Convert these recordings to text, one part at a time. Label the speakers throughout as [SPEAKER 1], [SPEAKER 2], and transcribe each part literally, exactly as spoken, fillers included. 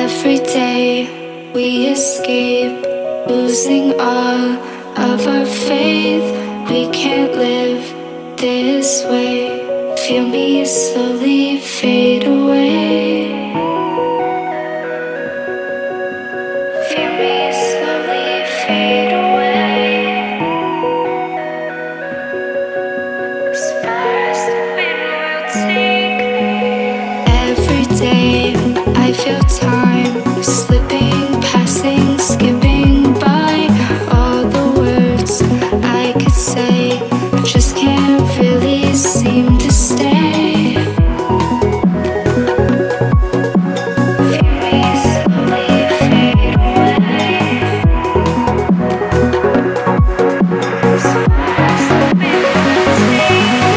[SPEAKER 1] Every day we escape, losing all of our faith. We can't live this way. Feel me slowly fade away. Feel me slowly fade away. As far as the wind will take me. Every day I feel time slipping, passing, skipping by. All the words I could say just can't really seem to stay. Feel me slowly fade away. As far as the wind will take me.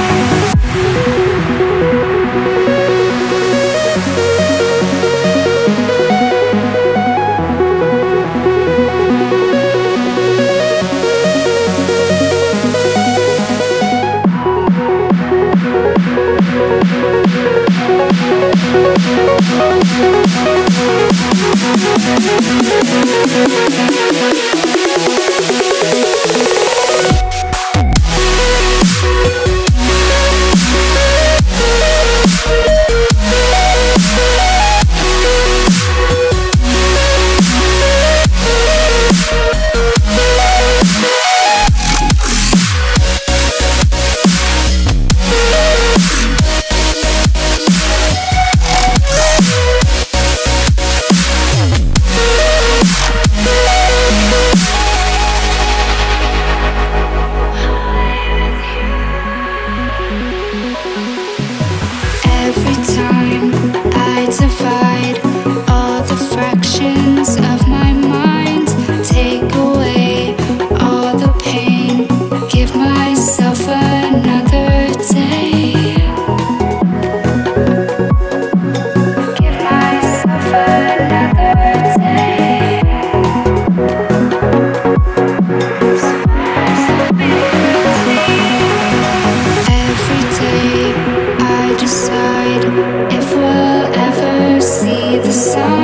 [SPEAKER 1] Every time I divide all the fractions of my mind, take away all the pain, give myself another day. Give myself another day. As far as the wind will take. Every day I decide if we'll ever see the sun.